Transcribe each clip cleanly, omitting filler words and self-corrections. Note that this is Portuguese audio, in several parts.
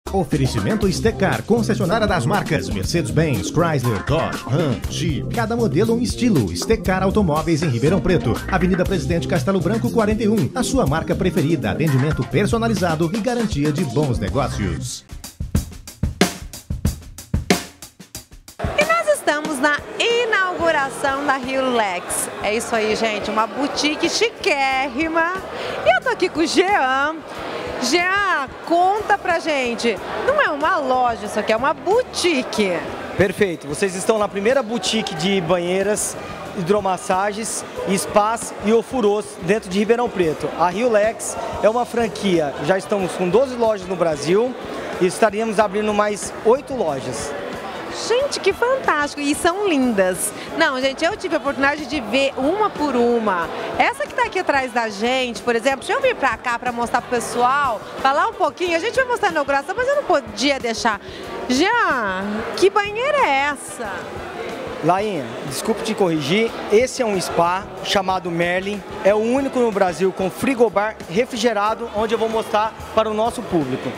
Oferecimento Estecar, concessionária das marcas Mercedes-Benz, Chrysler, Dodge, Ram, Jeep. Cada modelo um estilo. Estecar Automóveis em Ribeirão Preto. Avenida Presidente Castelo Branco 41. A sua marca preferida. Atendimento personalizado e garantia de bons negócios. E nós estamos na inauguração da RIOLEX. É isso aí, gente. Uma boutique chiquérrima. E eu tô aqui com o Jean. Jean, conta pra gente, não é uma loja, isso aqui é uma boutique. Perfeito, vocês estão na primeira boutique de banheiras, hidromassagens, spas e ofurôs dentro de Ribeirão Preto. A RIOLEX é uma franquia, já estamos com 12 lojas no Brasil e estaríamos abrindo mais 8 lojas. Gente, que fantástico! E são lindas. Não, gente, eu tive a oportunidade de ver uma por uma. Essa que tá aqui atrás da gente, por exemplo, deixa eu vir pra cá pra mostrar pro pessoal, falar um pouquinho. A gente vai mostrar a inauguração, mas eu não podia deixar. Jean, que banheira é essa? Lainha, desculpe te corrigir, esse é um spa chamado Merlin. É o único no Brasil com frigobar refrigerado, onde eu vou mostrar para o nosso público.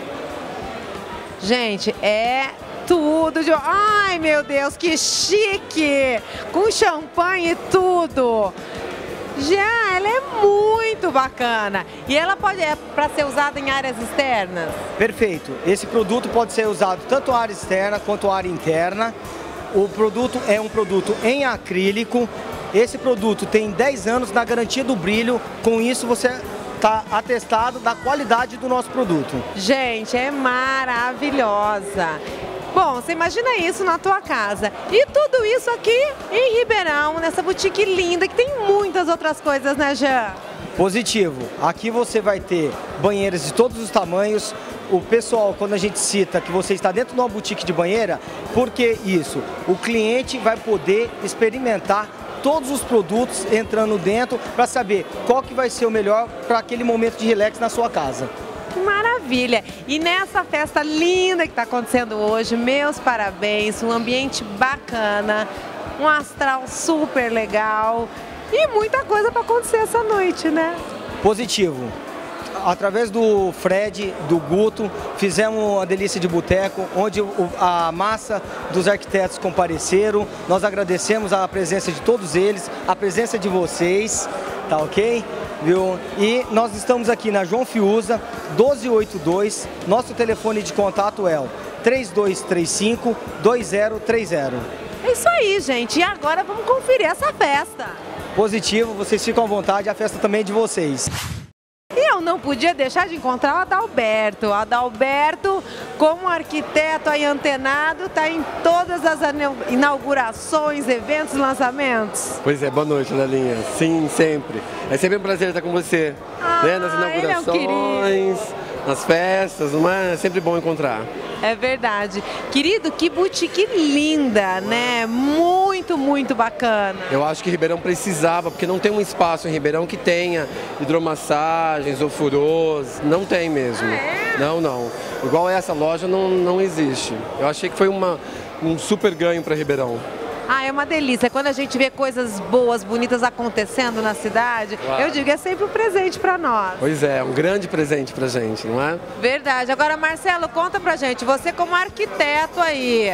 Gente, é tudo de... Ai, meu Deus, que chique! Com champanhe e tudo. Já, ela é muito bacana. E ela pode para ser usada em áreas externas? Perfeito. Esse produto pode ser usado tanto área externa quanto área interna. O produto é um produto em acrílico. Esse produto tem 10 anos na garantia do brilho. Com isso você está atestado da qualidade do nosso produto. Gente, é maravilhosa. Bom, você imagina isso na tua casa. E tudo isso aqui em Ribeirão, nessa boutique linda, que tem muitas outras coisas, né, Jean? Positivo. Aqui você vai ter banheiras de todos os tamanhos. O pessoal, quando a gente cita que você está dentro de uma boutique de banheira, por que isso? O cliente vai poder experimentar todos os produtos entrando dentro para saber qual que vai ser o melhor para aquele momento de relax na sua casa. Que maravilha! E nessa festa linda que está acontecendo hoje, meus parabéns, um ambiente bacana, um astral super legal e muita coisa para acontecer essa noite, né? Positivo. Através do Fred, do Guto, fizemos uma delícia de boteco, onde a massa dos arquitetos compareceram. Nós agradecemos a presença de todos eles, a presença de vocês, tá ok? Viu? E nós estamos aqui na João Fiuza, 1282, nosso telefone de contato é o 3235-2030. É isso aí, gente, e agora vamos conferir essa festa. Positivo, vocês ficam à vontade, a festa também é de vocês. E eu não podia deixar de encontrar o Adalberto. O Adalberto, como arquiteto aí antenado, está em todas as inaugurações, eventos, lançamentos. Pois é, boa noite, Lelinha. Sim, sempre. É sempre um prazer estar com você, né? Nas inaugurações, nas festas, não é? É sempre bom encontrar. É verdade. Querido, que boutique linda, né? Muito, muito bacana. Eu acho que Ribeirão precisava, porque não tem um espaço em Ribeirão que tenha hidromassagens, ofurôs, não tem mesmo. Ah, é? Não. Igual essa loja não existe. Eu achei que foi um super ganho para Ribeirão. Ah, é uma delícia. Quando a gente vê coisas boas, bonitas acontecendo na cidade, claro, eu digo, é sempre um presente para nós. Pois é, um grande presente pra gente, não é? Verdade. Agora, Marcelo, conta pra gente, você como arquiteto aí,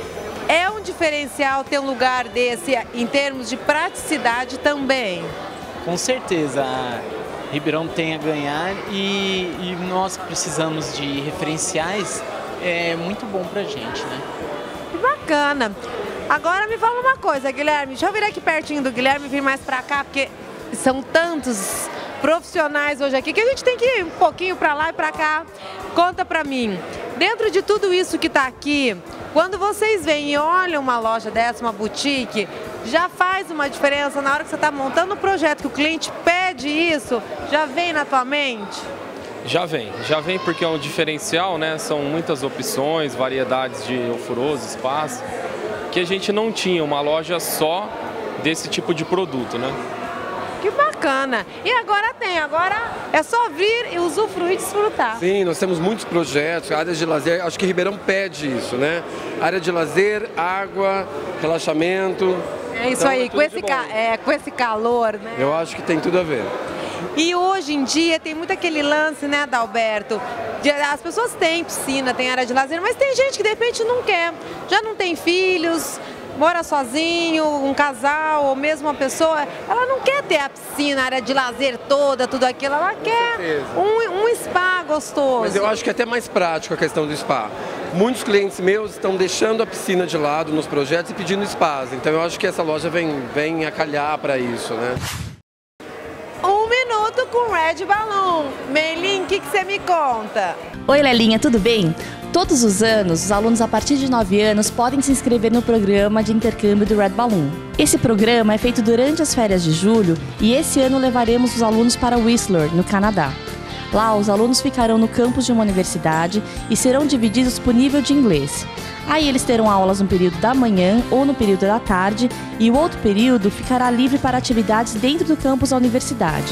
é um diferencial ter um lugar desse em termos de praticidade também? Com certeza. Ribeirão tem a ganhar e nós precisamos de referenciais, é muito bom pra gente, né? Que bacana. Agora me fala uma coisa, Guilherme, deixa eu vir aqui pertinho do Guilherme, vir mais pra cá, porque são tantos profissionais hoje aqui que a gente tem que ir um pouquinho pra lá e pra cá. Conta pra mim, dentro de tudo isso que tá aqui, quando vocês vêm e olham uma loja dessa, uma boutique, já faz uma diferença na hora que você tá montando um projeto, que o cliente pede isso, já vem na tua mente? Já vem porque é um diferencial, né? São muitas opções, variedades de ofurôs, spas, que a gente não tinha uma loja só desse tipo de produto, né? Que bacana! E agora tem, agora é só vir e usufruir e desfrutar. Sim, nós temos muitos projetos, áreas de lazer, acho que Ribeirão pede isso, né? Área de lazer, água, relaxamento. É isso então, aí, com esse calor, né? Eu acho que tem tudo a ver. E hoje em dia tem muito aquele lance, né, Adalberto? As pessoas têm piscina, têm área de lazer, mas tem gente que de repente não quer. Já não tem filhos, mora sozinho, um casal ou mesmo uma pessoa, ela não quer ter a piscina, a área de lazer toda, tudo aquilo, ela quer um spa gostoso. Mas eu acho que é até mais prático a questão do spa. Muitos clientes meus estão deixando a piscina de lado nos projetos e pedindo spas, então eu acho que essa loja vem a calhar para isso, né? Um minuto com Red Balloon. Meilin, o que você me conta? Oi, Lelinha, tudo bem? Todos os anos, os alunos a partir de 9 anos podem se inscrever no programa de intercâmbio do Red Balloon. Esse programa é feito durante as férias de julho e esse ano levaremos os alunos para Whistler, no Canadá. Lá, os alunos ficarão no campus de uma universidade e serão divididos por nível de inglês. Aí eles terão aulas no período da manhã ou no período da tarde e o outro período ficará livre para atividades dentro do campus da universidade.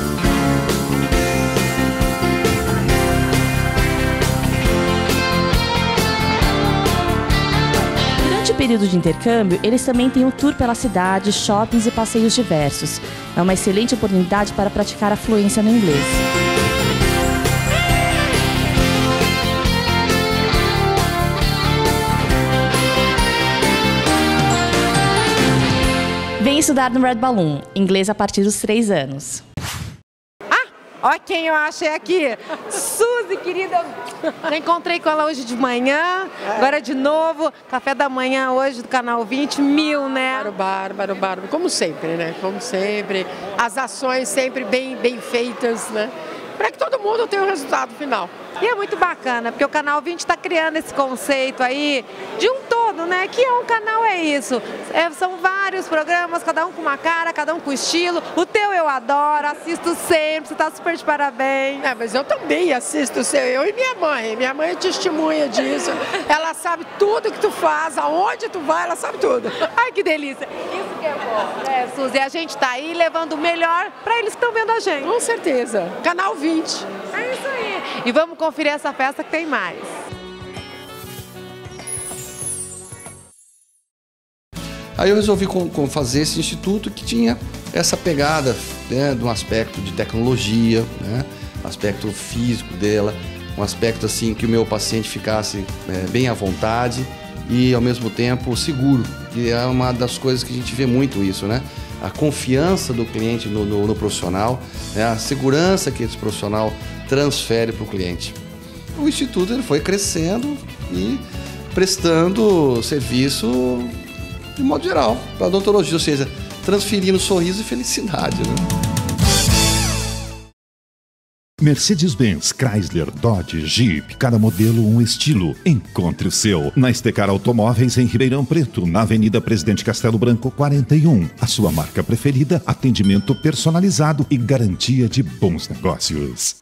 Durante o período de intercâmbio, eles também têm um tour pela cidade, shoppings e passeios diversos. É uma excelente oportunidade para praticar a fluência no inglês. Vem estudar no Red Balloon, inglês a partir dos 3 anos. Olha quem eu achei aqui. Suzy, querida. Já encontrei com ela hoje de manhã, agora de novo. Café da manhã hoje do Canal 20, 1000, né? Bárbaro. Como sempre, né? Como sempre. As ações sempre bem feitas, né? Para que todo mundo tenha o resultado final. E é muito bacana, porque o Canal 20 está criando esse conceito aí de um todo, né? Que é um canal, é isso. São vários programas, cada um com uma cara, cada um com estilo. O teu eu adoro, assisto sempre, você está super de parabéns. Mas eu também assisto o seu, eu e minha mãe. Minha mãe é testemunha disso. Ela sabe tudo que tu faz, aonde tu vai, ela sabe tudo. Ai, que delícia. Isso que é bom, né, Suzy? A gente está aí levando o melhor para eles que estão vendo a gente. Com certeza. Canal 20. É isso aí. E vamos conferir essa festa que tem mais. Aí eu resolvi fazer esse instituto que tinha essa pegada, né, de um aspecto de tecnologia, né, aspecto físico dela, um aspecto assim que o meu paciente ficasse bem à vontade e ao mesmo tempo seguro, que é uma das coisas que a gente vê muito isso, né? A confiança do cliente no profissional, né, a segurança que esse profissional transfere para o cliente. O instituto ele foi crescendo e prestando serviço de modo geral para a odontologia, ou seja, transferindo sorriso e felicidade, né? Mercedes-Benz, Chrysler, Dodge, Jeep, cada modelo um estilo. Encontre o seu na Estecar Automóveis em Ribeirão Preto, na Avenida Presidente Castelo Branco 41. A sua marca preferida, atendimento personalizado e garantia de bons negócios.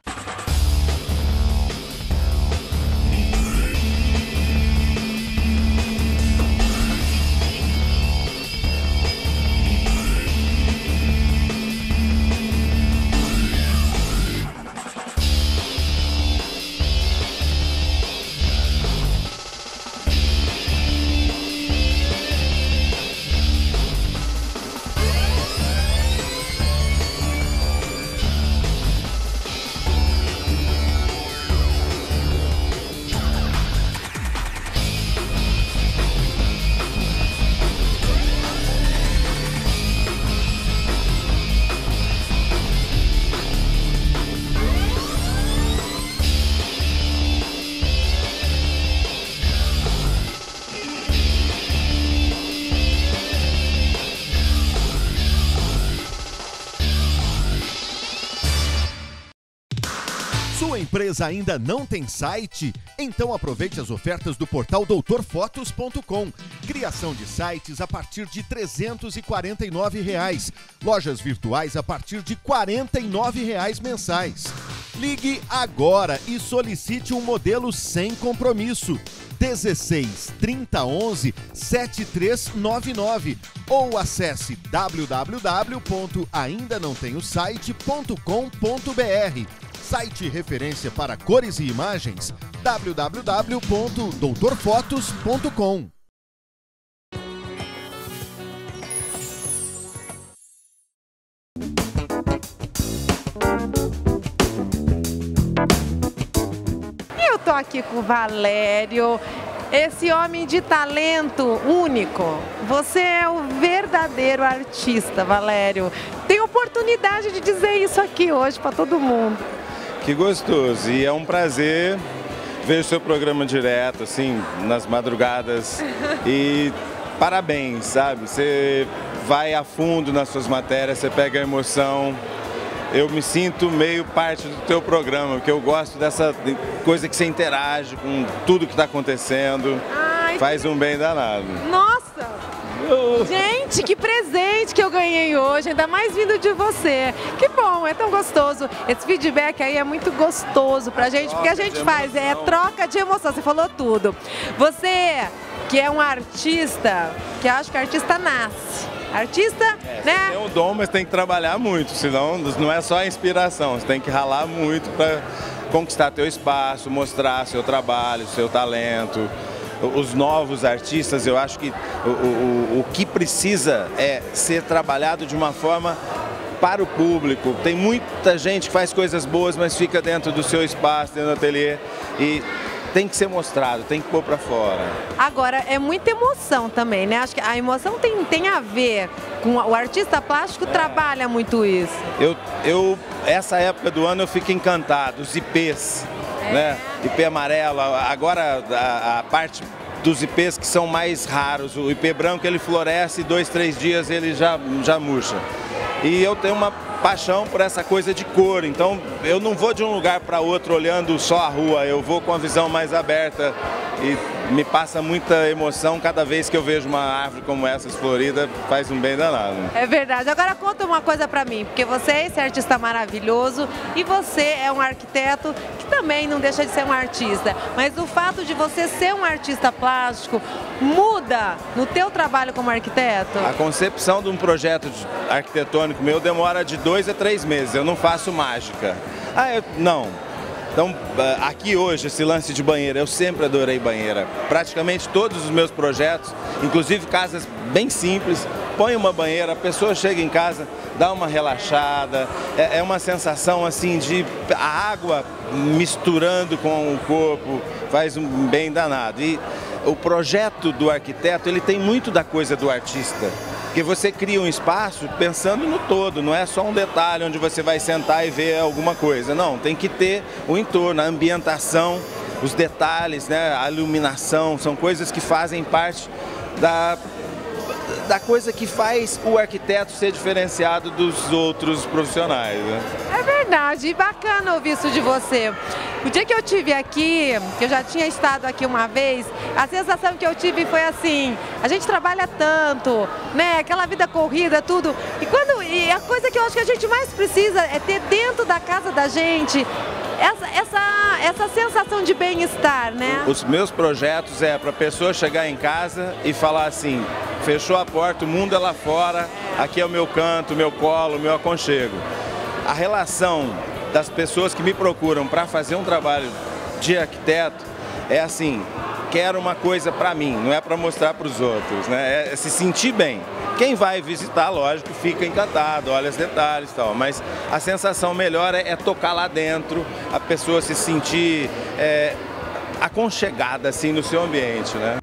Sua empresa ainda não tem site? Então aproveite as ofertas do portal doutorfotos.com. Criação de sites a partir de R$ 349. Lojas virtuais a partir de R$ 49 mensais. Ligue agora e solicite um modelo sem compromisso. 16 30 11 7399 ou acesse www.aindanãotemosite.com.br. Site referência para cores e imagens, www.doutorfotos.com. aqui com o Valério, esse homem de talento único. Você é o verdadeiro artista, Valério. Tem oportunidade de dizer isso aqui hoje para todo mundo. Que gostoso, e é um prazer ver o seu programa direto, assim, nas madrugadas. E parabéns, sabe? Você vai a fundo nas suas matérias, você pega a emoção. Eu me sinto meio parte do teu programa, porque eu gosto dessa coisa que você interage com tudo que está acontecendo. Ai, faz um bem danado. Nossa! Gente, que presente que eu ganhei hoje, ainda mais vindo de você. Que bom, é tão gostoso. Esse feedback aí é muito gostoso pra gente, porque a gente faz, troca de emoção, você falou tudo. Você, que é um artista, que eu acho que artista nasce. Artista, né? Tem um dom, mas tem que trabalhar muito, senão não é só a inspiração, você tem que ralar muito para conquistar teu espaço, mostrar seu trabalho, seu talento. Os novos artistas, eu acho que o que precisa é ser trabalhado de uma forma para o público. Tem muita gente que faz coisas boas, mas fica dentro do seu espaço, dentro do ateliê, e tem que ser mostrado, tem que pôr para fora. Agora, é muita emoção também, né? Acho que a emoção tem a ver com o artista plástico, trabalha muito isso. Essa época do ano eu fico encantado, os IPs, né? IP amarelo, agora a parte dos IPs que são mais raros, o IP branco ele floresce e 2, 3 dias ele já murcha. E eu tenho uma paixão por essa coisa de cor, então eu não vou de um lugar para outro olhando só a rua, eu vou com a visão mais aberta e me passa muita emoção cada vez que eu vejo uma árvore como essa florida, faz um bem danado. É verdade. Agora conta uma coisa pra mim, porque você é esse artista maravilhoso e você é um arquiteto que também não deixa de ser um artista, mas o fato de você ser um artista plástico muda no teu trabalho como arquiteto? A concepção de um projeto arquitetônico meu demora de 2 a 3 meses, eu não faço mágica. Não. Então, aqui hoje, esse lance de banheira, eu sempre adorei banheira. Praticamente todos os meus projetos, inclusive casas bem simples, põe uma banheira, a pessoa chega em casa, dá uma relaxada, é uma sensação assim de a água misturando com o corpo, faz um bem danado. E o projeto do arquiteto, ele tem muito da coisa do artista. Porque você cria um espaço pensando no todo, não é só um detalhe onde você vai sentar e ver alguma coisa. Não, tem que ter o entorno, a ambientação, os detalhes, né? A iluminação, são coisas que fazem parte da coisa que faz o arquiteto ser diferenciado dos outros profissionais, né? É verdade, e bacana ouvir isso de você. O dia que eu estive aqui, que eu já tinha estado aqui uma vez, a sensação que eu tive foi assim, a gente trabalha tanto, né? Aquela vida corrida, tudo. E a coisa que eu acho que a gente mais precisa é ter dentro da casa da gente essa sensação de bem-estar, né? Os meus projetos é para a pessoa chegar em casa e falar assim, fechou a porta, o mundo é lá fora, aqui é o meu canto, o meu colo, o meu aconchego. A relação das pessoas que me procuram para fazer um trabalho de arquiteto é assim, quero uma coisa para mim, não é para mostrar para os outros, né? É se sentir bem. Quem vai visitar, lógico, fica encantado, olha os detalhes e tal, mas a sensação melhor é tocar lá dentro, a pessoa se sentir aconchegada assim no seu ambiente, né?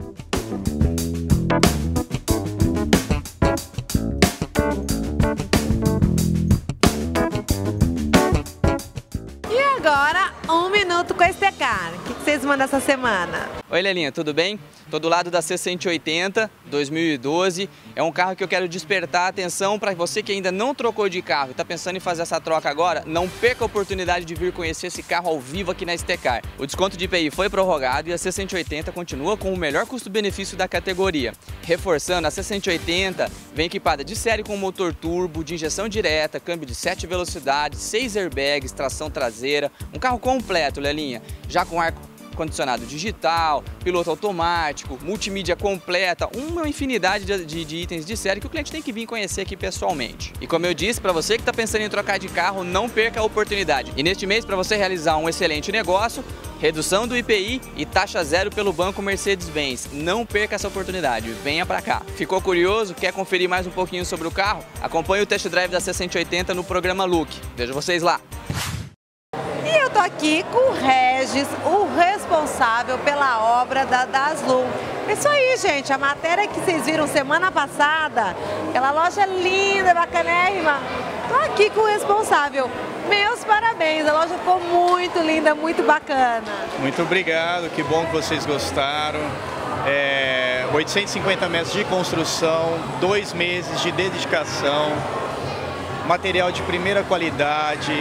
E agora, 1 minuto com a Estecar. O que vocês mandam essa semana? Oi, Lelinha, tudo bem? Tô do lado da C180 2012. É um carro que eu quero despertar a atenção para você que ainda não trocou de carro e está pensando em fazer essa troca agora. Não perca a oportunidade de vir conhecer esse carro ao vivo aqui na Estecar. O desconto de IPI foi prorrogado e a C180 continua com o melhor custo-benefício da categoria. Reforçando, a C180 vem equipada de série com motor turbo, de injeção direta, câmbio de 7 velocidades, 6 airbags, tração traseira. Um carro completo, Lelinha, já com ar-condicionado digital, piloto automático, multimídia completa, uma infinidade de itens de série que o cliente tem que vir conhecer aqui pessoalmente. E como eu disse, para você que está pensando em trocar de carro, não perca a oportunidade. E neste mês, para você realizar um excelente negócio, redução do IPI e taxa zero pelo Banco Mercedes-Benz. Não perca essa oportunidade, venha para cá. Ficou curioso? Quer conferir mais um pouquinho sobre o carro? Acompanhe o test drive da C180 no programa Look. Vejo vocês lá. E eu tô aqui com o Regis, o responsável responsável pela obra da Daslu. Isso aí, gente, a matéria que vocês viram semana passada, aquela loja linda, bacanérrima, tô aqui com o responsável. Meus parabéns, a loja ficou muito linda, muito bacana. Muito obrigado, que bom que vocês gostaram. 850 metros de construção, 2 meses de dedicação, material de primeira qualidade,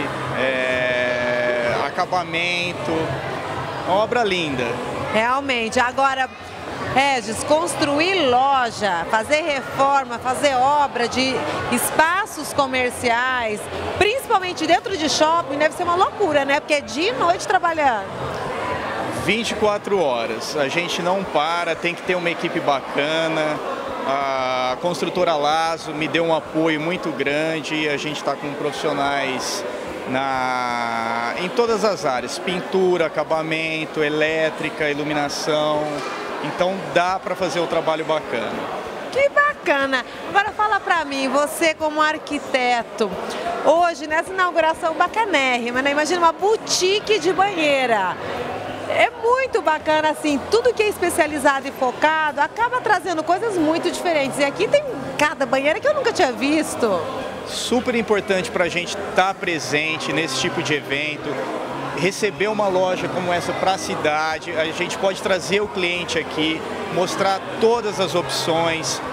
acabamento, uma obra linda. Realmente, agora, Regis, construir loja, fazer reforma, fazer obra de espaços comerciais, principalmente dentro de shopping, deve ser uma loucura, né? Porque é dia e noite trabalhando. 24 horas, a gente não para, tem que ter uma equipe bacana. A construtora Lazo me deu um apoio muito grande, a gente está com profissionais em todas as áreas, pintura, acabamento, elétrica, iluminação, então dá para fazer o trabalho bacana. Que bacana! Agora fala pra mim, você como arquiteto, hoje nessa inauguração bacanérrima, né? Imagina uma boutique de banheira. É muito bacana, assim, tudo que é especializado e focado acaba trazendo coisas muito diferentes. E aqui tem cada banheira que eu nunca tinha visto. Super importante para a gente estar presente nesse tipo de evento, receber uma loja como essa para a cidade. A gente pode trazer o cliente aqui, mostrar todas as opções,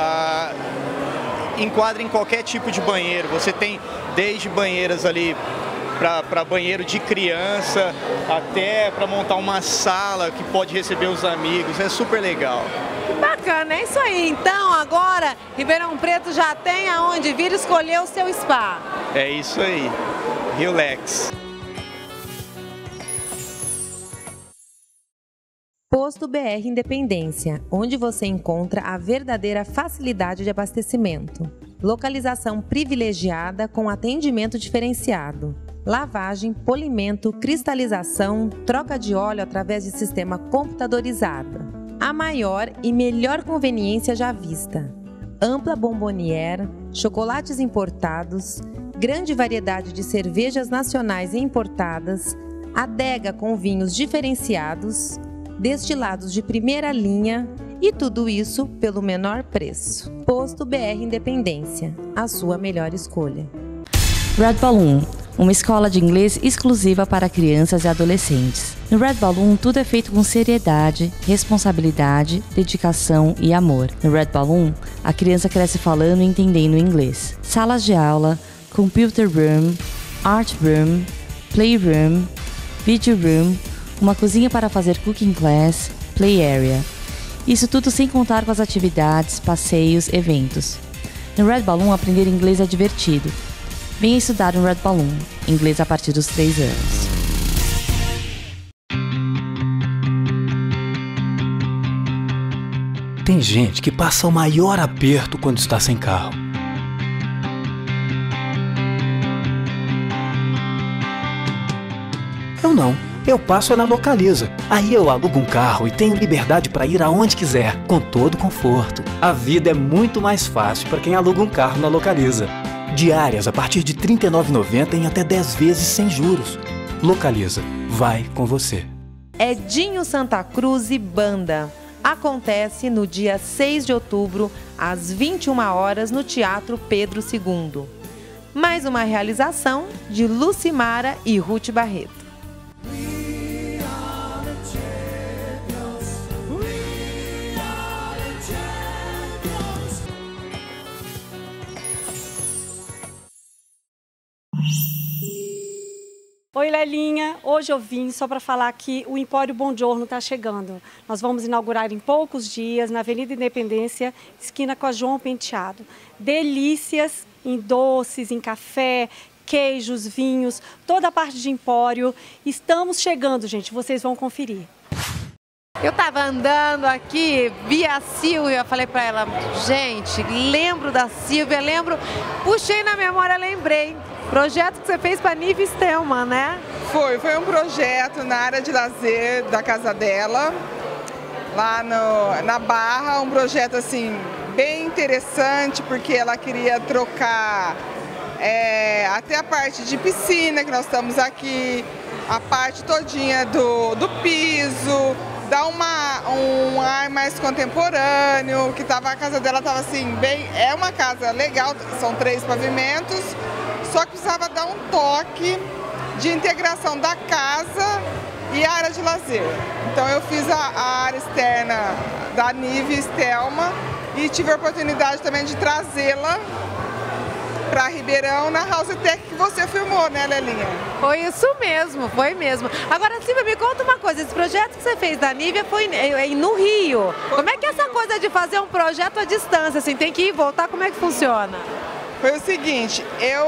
enquadra em qualquer tipo de banheiro. Você tem desde banheiras ali para banheiro de criança, até para montar uma sala que pode receber os amigos, é super legal. Bacana, é isso aí. Então agora Ribeirão Preto já tem aonde vir escolher o seu spa. É isso aí, Relax. Posto BR Independência, onde você encontra a verdadeira facilidade de abastecimento. Localização privilegiada com atendimento diferenciado. Lavagem, polimento, cristalização, troca de óleo através de sistema computadorizado. A maior e melhor conveniência já vista. Ampla bomboniere, chocolates importados, grande variedade de cervejas nacionais e importadas, adega com vinhos diferenciados, destilados de primeira linha e tudo isso pelo menor preço. Posto BR Independência, a sua melhor escolha. Red Balloon, uma escola de inglês exclusiva para crianças e adolescentes. No Red Balloon, tudo é feito com seriedade, responsabilidade, dedicação e amor. No Red Balloon, a criança cresce falando e entendendo inglês. Salas de aula, computer room, art room, playroom, video room, uma cozinha para fazer cooking class, play area. Isso tudo sem contar com as atividades, passeios, eventos. No Red Balloon, aprender inglês é divertido. Venha estudar no Red Balloon, inglês a partir dos 3 anos. Tem gente que passa o maior aperto quando está sem carro. Eu não. Eu passo na Localiza. Aí eu alugo um carro e tenho liberdade para ir aonde quiser, com todo conforto. A vida é muito mais fácil para quem aluga um carro na Localiza. Diárias a partir de R$ 39,90 em até 10 vezes sem juros. Localiza. Vai com você. Edinho Santa Cruz e Banda. Acontece no dia 6 de outubro, às 21 horas, no Teatro Pedro II. Mais uma realização de Lucimara e Ruth Barreto. Oi, Lelinha. Hoje eu vim só para falar que o Empório Buongiorno está chegando. Nós vamos inaugurar em poucos dias na Avenida Independência, esquina com a João Penteado. Delícias em doces, em café, queijos, vinhos, toda a parte de empório. Estamos chegando, gente. Vocês vão conferir. Eu estava andando aqui, vi a Silvia, falei para ela, gente, lembro da Silvia, puxei na memória, lembrei. Projeto que você fez para a Nive Stelman, né? Foi um projeto na área de lazer da casa dela, lá na Barra, um projeto assim bem interessante, porque ela queria trocar até a parte de piscina, que nós estamos aqui, a parte todinha do piso, dá um ar mais contemporâneo, que a casa dela estava assim, é uma casa legal, são 3 pavimentos, só que precisava dar um toque de integração da casa e a área de lazer. Então eu fiz a área externa da Nive Estelma e tive a oportunidade também de trazê-la para Ribeirão na House Tech que você filmou, né, Lelinha? Foi isso mesmo, foi mesmo. Agora, Silvia, me conta uma coisa, esse projeto que você fez da Nívia foi no Rio. Como é que é essa coisa de fazer um projeto à distância, assim, tem que ir e voltar, como é que funciona? Foi o seguinte,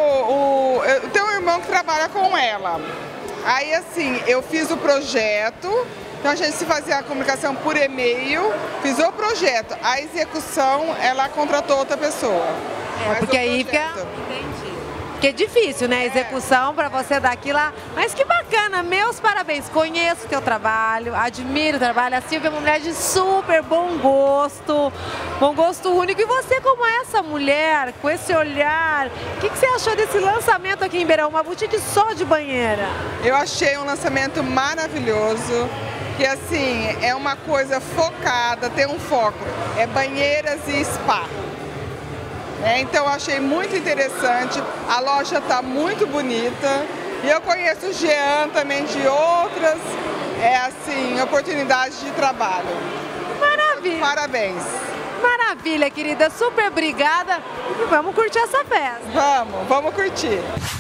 eu tenho um irmão que trabalha com ela. Aí, assim, eu fiz o projeto, então a gente se fazia a comunicação por e-mail, fiz o projeto. A execução, ela contratou outra pessoa. Porque aí fica... Entendi. Porque é difícil, né? A execução para você daqui lá. Mas que bacana, meus parabéns. Conheço o teu trabalho, admiro o trabalho. A Silvia é uma mulher de super bom gosto único. E você, como essa mulher, com esse olhar, o que você achou desse lançamento aqui em Ribeirão? Uma boutique só de banheira. Eu achei um lançamento maravilhoso. Que assim, é uma coisa focada, tem um foco. É banheiras e spa. Então eu achei muito interessante, a loja está muito bonita e eu conheço o Jean também de outras oportunidades de trabalho. Maravilha! Parabéns! Maravilha, querida, super obrigada e vamos curtir essa festa. Vamos curtir.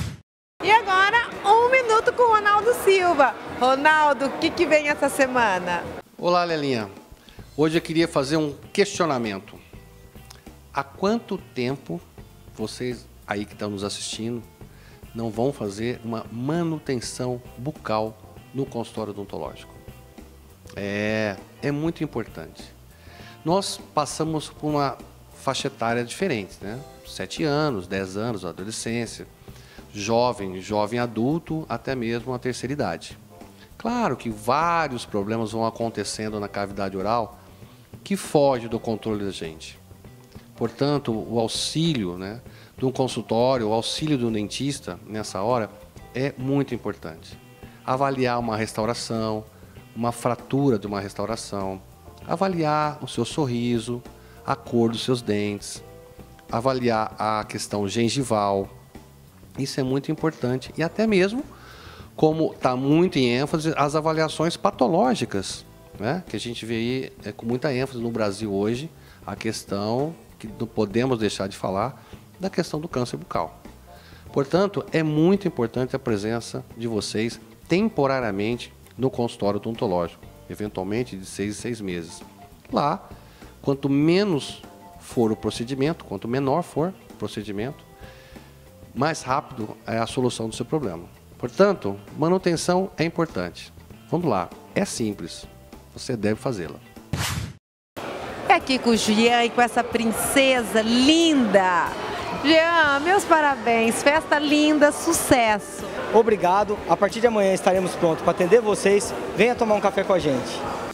E agora, 1 minuto com o Ronaldo Silva. Ronaldo, o que vem essa semana? Olá, Lelinha. Hoje eu queria fazer um questionamento. Há quanto tempo vocês aí que estão nos assistindo não vão fazer uma manutenção bucal no consultório odontológico? É muito importante. Nós passamos por uma faixa etária diferente, né? 7 anos, 10 anos, adolescência, jovem adulto, até mesmo a terceira idade. Claro que vários problemas vão acontecendo na cavidade oral que foge do controle da gente. Portanto, o auxílio, né, de um consultório, o auxílio de um dentista, nessa hora, é muito importante. Avaliar uma restauração, uma fratura de uma restauração, avaliar o seu sorriso, a cor dos seus dentes, avaliar a questão gengival. Isso é muito importante. E até mesmo, como está muito em ênfase, as avaliações patológicas, né, que a gente vê aí com muita ênfase no Brasil hoje, a questão que não podemos deixar de falar da questão do câncer bucal. Portanto, é muito importante a presença de vocês temporariamente no consultório odontológico, eventualmente de 6 em 6 meses. Lá, quanto menos for o procedimento, quanto menor for o procedimento, mais rápido é a solução do seu problema. Portanto, manutenção é importante. Vamos lá, é simples, você deve fazê-la. Aqui com o Jean e com essa princesa linda. Jean, meus parabéns, festa linda, sucesso. Obrigado, a partir de amanhã estaremos prontos para atender vocês. Venha tomar um café com a gente.